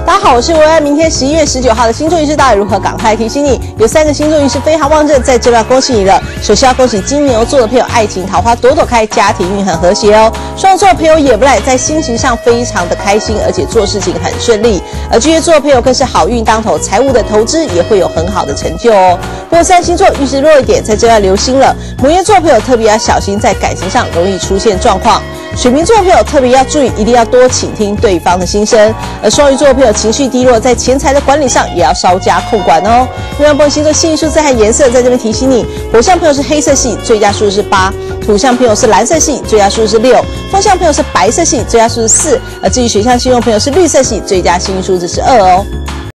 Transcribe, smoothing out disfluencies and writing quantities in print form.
大家好，我是维安。明天11月19号的星座运势到底如何？赶快提醒你，有3个星座运势非常旺盛，在这边要恭喜你了。首先要恭喜金牛座的朋友，爱情桃花朵朵开，家庭运很和谐哦。双子座的朋友也不赖，在心情上非常的开心，而且做事情很顺利。而巨蟹座的朋友更是好运当头，财务的投资也会有很好的成就哦。不过3星座运势弱一点，在这要留心了。牡羊座的朋友特别要小心，在感情上容易出现状况。水瓶座的朋友特别要注意，一定要多倾听对方的心声。而双鱼座的朋友情绪低落，在钱财的管理上也要稍加控管哦。另外，不同星座幸运数字和颜色在这边提醒你：火象朋友是黑色系，最佳数字是8；土象朋友是蓝色系，最佳数字是6；风象朋友是白色系，最佳数字是4；而至于水象星座朋友是绿色系，最佳幸运数字是2哦。